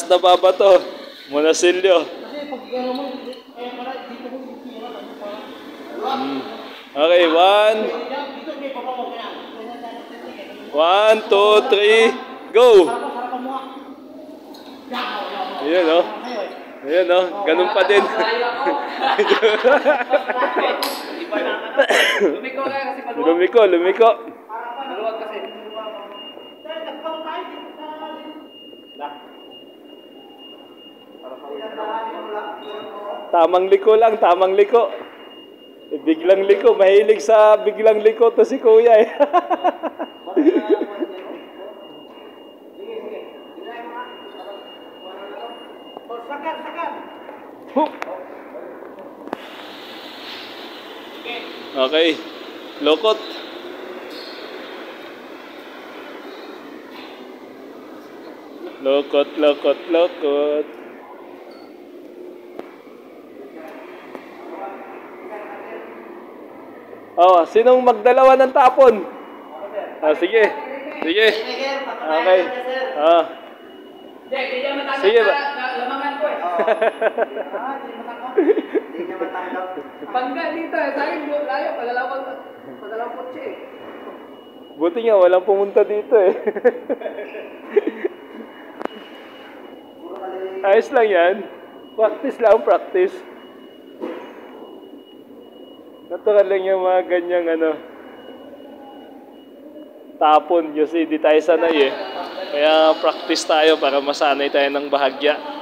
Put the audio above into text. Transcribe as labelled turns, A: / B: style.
A: Last na babato. Monasilio. Okay, 1, 2, 3, go! Ayan o. Ayan o, ganun pa din. Lumiko. Tamang liko. Biglang liko, mahilig sa biglang liko to si Kuya eh. Okay, lokot. Lokot. Oh, sinong magdalawa ng tapon? Sige. Okay. Sige ba?
B: Lamangan ko eh. Hindi niya matanggap. Bangga dito eh. Sa akin, layo. Padalawang kotse eh.
A: Buti nga, walang pumunta dito eh. Ayos lang yan. Practice. Natural lang yung mga ganyang tapon kasi di tayo sanay eh. Kaya practice tayo para masanay tayo ng bahagya.